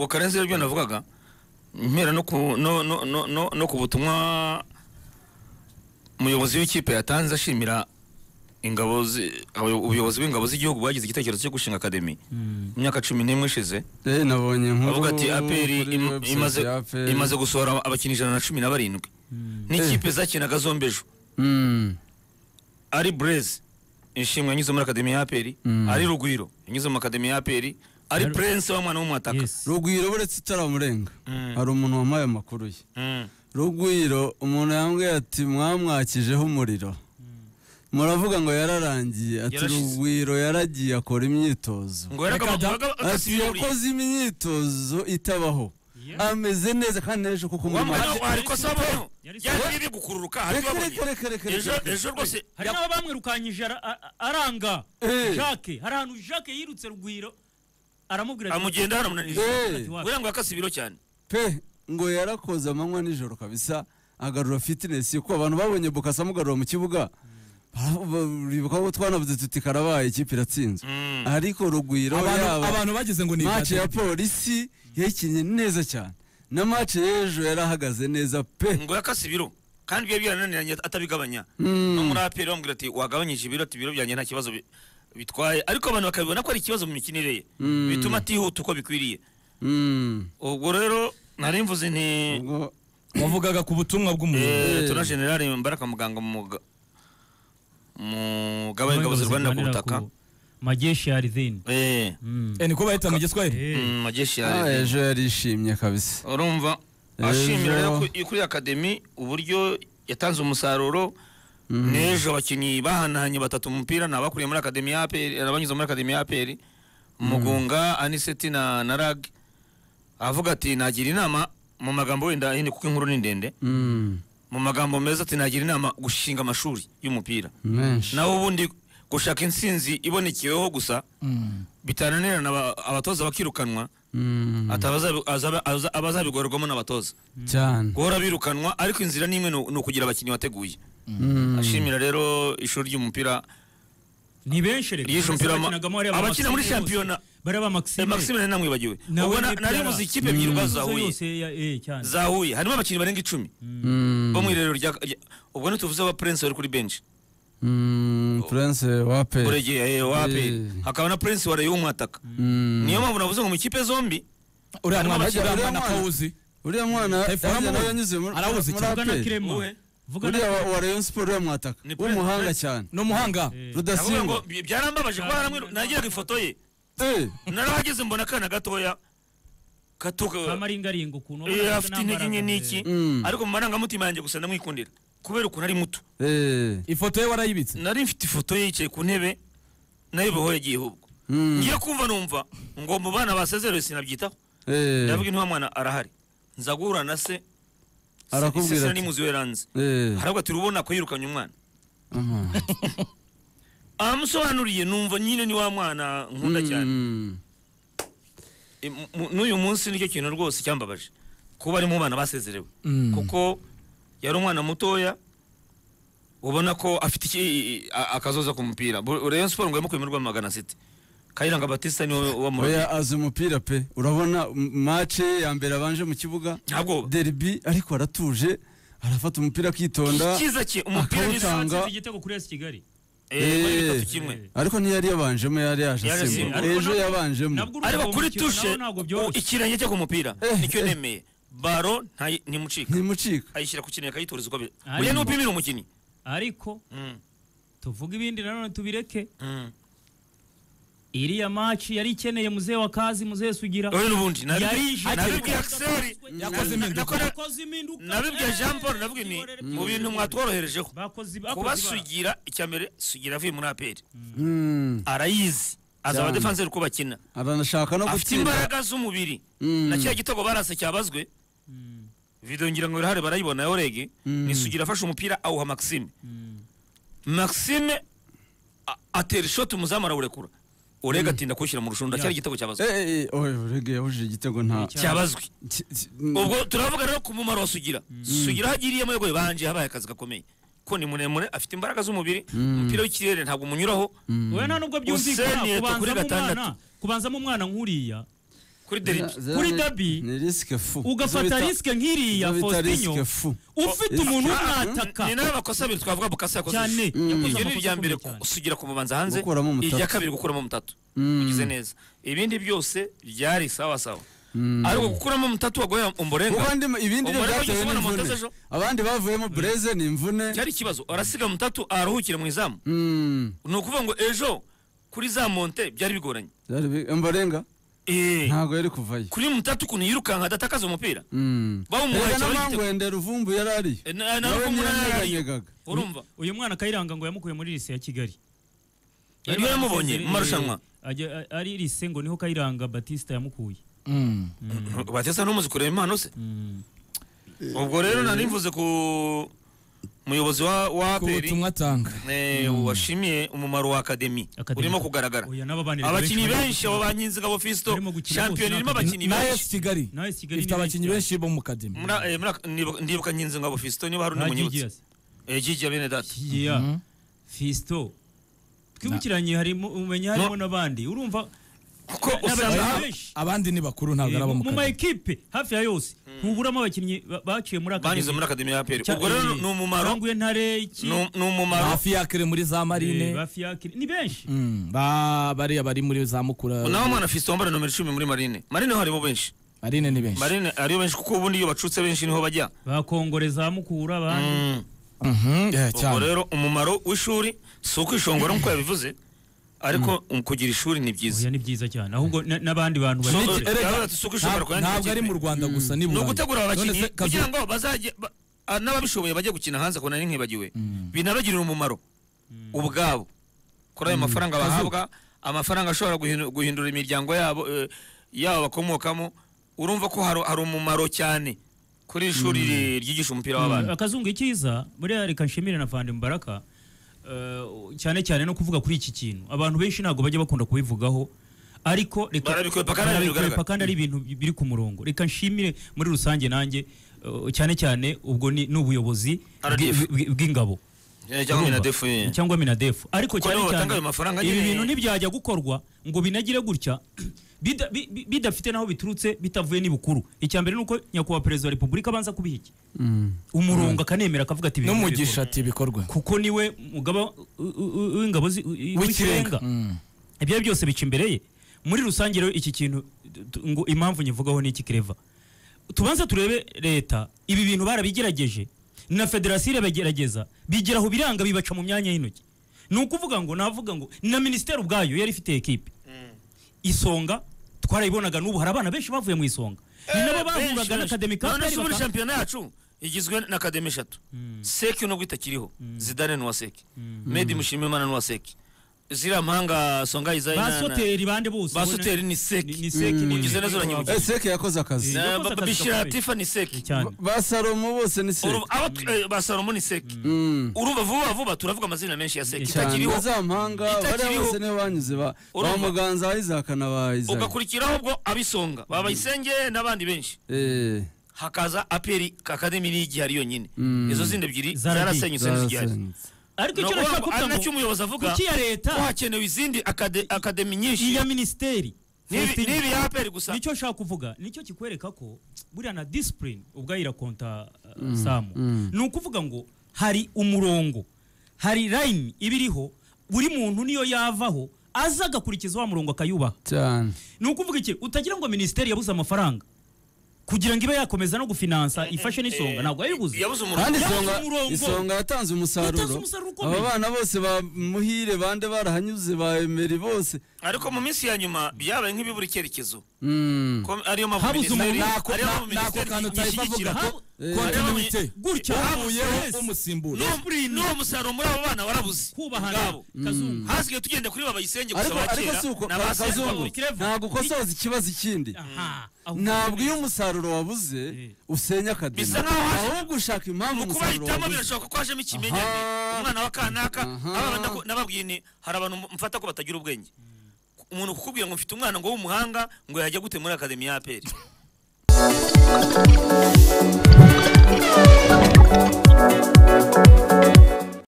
ubwo Karenzi ryo navugaga mpera no ku butumwa umuyobozi w'ikipe yatanze ashimira ubuyobozi bw'ingabo z'igihugu bagize igitekerezo cyo gushinga academy imyaka 11 ishize nabonye nkuru avuga ati APR imaze gusohora abakinnyi 117 n'ikipe zakinaga zombejo ari Blaze ishimwe yanyuze muri academy ya APR ari Rugwiro yanyuze mu academy ya APR ari Prince wa mwana w'umwataka Rugwiro buretse itaramurenga hari umuntu wamaye amakuru ye Rugwiro umuntu yambwiye ati mwamwakijeho umuriro muravuga ngo yararangiye ati Rugwiro yaragiye akora imyitozo ngo yakoze imyitozo itabaho ameze neza kandi ejo kuko mu ariko sabo yagiye gukururuka ejo rwose hari nabo bamwirukanyije aranga Jacques hari ahantu Jacques yirutse Rugwiro aramubwira amugenda haramunanije kugira ngo akasibiro cyane pe ngo yarakoze amanywa nijoro kabisa agarura fitness ko abantu babonye Bokasa mugarura mu kibuga ribuka ko twanavuze tuti karabaye ikipe iratsinze ariko Rugwiro abantu bagize ngo ni match ya polisi yakinye neza cyane na match y'ejo yarahagaze neza pe ngo yakasibiro kandi byo byarananiranye atabigabanya no muri APR bamubwira ati wagabanyije ibiro ati biro byanjye nta kibazo bitwaye ariko abantu bakabibona ko ari ikibazo mu mikinire ye bituma atihuta uko bikwiriye ubwo rero nari mvuze nti wavugaga ku butumwa bw'umuntu tuna General Mbaraka Muganga mugaba ingabo z'u Rwanda ku butaka Majeshi ya ardhini niko bahita mu Giswahili Majeshi ya ardhini ejo yarishimye kabisa urumva ashimira rero kuri academy uburyo yatanze umusaruro nejo abakinyi bahanahanye batatu umupira nabakuriye muri academy ya APR abanyuze muri academy ya APR Mugunga Aniseti na Rag avuga ati nagira inama mu magambo wenda hine kuko inkuru ni ndende mu magambo meza ati nagira inama gushinga amashuri y'umupira naho ubundi gushaka insinzi ibonekeweho gusa bitananirana abatoza bakirukanwa abazabigorerwamo n'abatoza cyane guhora birukanwa ariko inzira nimwe no kugira abakinnyi wateguye ashimira rero ishuri ry'umupira ni benshi rero abakina muri championnat baraba Maxime namwibagiwe ubwo nari muzi ikipe ebyiri zahuye harimo abakinnyi barenga 10 bo mu irero rya ubwo nituvuze wa Prince wari kuri bench Prince wape urege wape hakaba na Prince wari y'umwataka niyo mpamvu navuze ngo mu ikipe zombi uriya mwana Kauzi uriya mwana yanyuze muri APR uriya wa Rayon Sport y'umwataka w'umuhanga cyane no muhanga Rudasimba byarambabaje ko haramwe nagiraga ifoto ye narahageze mbona kana gatoya katuka amaringaringo kuno afite intege nke niki ariko mu marangamutima yanjye gusa ndamwikundira kubera ukuntu ari muto ifoto ye warayibitse nari mfite ifoto ye yicaye ku ntebe nayo beho yagiye hubwo ngiye kumva numva ngo mu bana basezerewe sinabyitaho ndavuga intu mwana arahari nzagura na se arakubwira ni muzi weranze harabwo ati rubona ko yirukanye umwana amusobanuriye numva nyine ni wa mwana nkunda cyane n'uyu munsi nicyo kintu rwose cyambabaje kuba ari mu bana basezerewe kuko yari umwana mutoya ubona ko afite akazoza ku mupira Rayon Sport ngo yamukwemerwa Magana City Kayiranga Batista ni wa mu oya azi umupira pe urabona match ya mbere abanje mu kibuga derby ariko aratuje arafata umupira akitonda kiza cye umupira n'isanga igitego kuri AS Kigali ariko ntiyari yabanjemo yari yaje ejo yabanjemo ariko kuri tushe ikirenge cyo ku mupira nicyo nemeye baro ntimucika ayishyira ku kintu akayitoreza uko buriya n'upimira umukinnyi ariko tuvuga ibindi nanone tubireke iriya match yari ikeneye muzee wa kazi muzee Sugira n'ubundi nabibwiye Axel nabibwiye Jean Paul navuga ni mu bintu mwatworoherejeho kubasugira icyambere Sugira avuye muri APR arayizi azaba defenseur ko bakina aranashaka no gutsinda imbaraga z'umubiri na cya gitego barase cyabazwe video ngira ngo irahare barayibona yorege ni Sugira afashe umupira awuha Maxime atera shot umuzamara urekura urega atinda kwishyira mu rushunda cyari igitego cyabazwe urege yahuje igitego nta cyabazwe ubwo turavuga rero ku mumaro wa Sugira hagiriye mu yego banje habaye akazi gakomeye ko ni muremure afite imbaraga z'umubiri umupira w'ikirere ntabwo umunyuraho we nta nubwo byumvikana kubanza mu mwana nkuriya kuri dabi ni risque fu ugafata risque nk'iriya Faustinho ufite umuntu umwataka ni nawe bakosa abiri twavuga Bukasa yakoze cyane iryo ni irya mbere kusugira kumubanza hanze irya kabiri gukuramo mutatu ugize neza ibindi byose byari sawa sawa ariko gukuramo mutatu wagoye Ombolenga ubandi ibindi byatewe n'imvune abandi bavuyemo Blaise ni imvune cyari kibazo arasiga mutatu aruhukire mu izamu no kuvuga ngo ejo kuri za monte byari bigoranye Ombolenga ntago yari kuvayo kuri mutatu kuntu yirukanka adatakaza umupira bawumuhaye n'amangwende Ruvumbu yarari urumva uyu mwana Kayiranga ngo yamukuye muri lise ya Kigali yari yamubonye mu marushanwa ari lise ngo niho Kayiranga Batista yamukuye Batista n'umuzi kureba impano se ubwo rero narimvuze ku muyobozi wa APR tumwatanga washimiye umumaro wa academy urimo kugaragara abakinyi benshi abo banyinzi gabo Fisto champion irimo abakinyi benshi Kigali ifite abakinyi benshi bo mu academy ndibuka nyinzi gabo Fisto niba hari n'umunyibutse Gigi bene data Fisto twibukiranye harimo umenya harimo nabandi urumva kuko abandi ni bakuru ntabwo arabo mu equipe hafi ya yose ntuburamo abakinnyi baciye muri academy banyuze muri academy ya APR ubwo rero ni umumaro Rangwe Ntare iki ni umumaro hafi yakire muri za Marine hafi yakire ni benshi bari muri za Mukura naho mwana Fisto wambara nomero 10 muri Marine harimo benshi Marine ni benshi Marine ariyo benshi kuko ubundi iyo bacutse benshi niho bajya bakongoreza Mukura abandi ubwo rero umumaro w'ishuri si ukwishongora nk'uko yabivuze ariko kugira ishuri ni byiza oya ni byiza cyane ahubwo nabandi bantu ntabwo ari mu Rwanda gusa ni no gutegura abakinnyi kugira ngo bazaje n'ababishoboye bajye gukina hanze ko nari nkibagiwe binabagirira umumaro ubwabo kuri ayo mafaranga bahabwa amafaranga ashobora guhindura imiryango yabo bakomokamo urumva ko hari umumaro cyane kuri ishuri ryigisha umupira w'abana akazungu ikiza muri reka nshimire na Fandi Mbaraka cyane cyane no kuvuga kuri iki kintu abantu benshi ntago bajya bakunda kubivugaho ariko reka kandi ari ibintu biri ku murongo reka nshimire muri rusange nanjye cyane cyane ubwo ni ubuyobozi bw'ingabo cyangwa Minadefu ariko cyane cyane ibi bintu ntibyajya gukorwa ngo binagire gutya bidafite naho biturutse bitavuye n'ibukuru icyambere nuko nyakubahwa perezida wa Repubulika abanza kubihiki umurongo akanemera akavuga ati n'umugisha ati bikorwa kuko niwe mugaba w'ingabo w'ikirenga ibyo byose bica imbere ye muri rusange rero iki kintu ngo impamvu nyivugaho ni iki Clever tubanza turebe leta ibi bintu barabigerageje na federasiyo irabagerageza bigeraho biranga bibaca mu myanya y'intoki ni ukuvuga ngo navuga ngo na ministeri ubwayo yari ifite ekipe Isonga twarayibonaga n'ubu hari abana benshi bavuye mu Isonga ni nabo bahuraga na academy ka none muri champion yacu igizwe na academy 3 Seki no gutakiriho Zidane no Seki Medi Mushimimana no Seki zira mpanga Songa Izaina basoteri bande bose basoteri ni Seki ugize nazo ranyibuka Seki yakoze akazi Bishira Tifa ni Seki Basalomo bose ni Seki Basalomo ni Seki uruva vuba turavuga amazina menshi ya Seki takiriho za mpanga bari bose ne banyuze ba Muganza Isaac na ba Isaac ugakurikiraho ubwo abisonga baba Isenge nabandi benshi hakaza APR Academy League hari yonyine izo zindi ebyiri zarasenyutse n'izigihari ariko icyo nashaka kuvuga ngo umuyobozi avuga kuki ya leta hakenewe izindi academy nyinshi ya ministeri nibi ya APR gusa nicyo nshaka kuvuga nicyo kikwereka ko buriya na discipline ubwayira konta Samu ni ukuvuga ngo hari umurongo hari line ibiriho buri muntu niyo yavaho azaga kurikiza wa murongo akayubaha cyane ni ukuvuga iki utagira ngo ministeri yabuze amafaranga kugira ngo ibe yakomeza no gufinansa ifashe n'Isonga ntabwo yabibuze kandi Isonga yatanze umusaruro aba bana bose ba Muhire bande barahanyuze ba Emery bose ariko mu minsi ya nyuma byabaye nk'ibibura icyerekezo ko ariyo habuze umuntu nako kantu tayivuga continuité gutya habuyeho umusimbura no musaruro muri abo bana warabuze kubahana Kazungu hasigaye tugende kuri baba Isenge gusa bakera Kazungu ntabwo ukosoza ikibazo ikindi ntabwo iyo umusaruro wabuze usenya academy ahubwo ushaka impamvu umusaruro wabuze birashoboka ko hajemo ikimenyane umwana wa kanaka nababwiye ni hari abantu mfata ko batagira ubwenge umuntu kukubwira ngo mfite umwana ngo w'umuhanga ngo yajya gute muri academy ya APR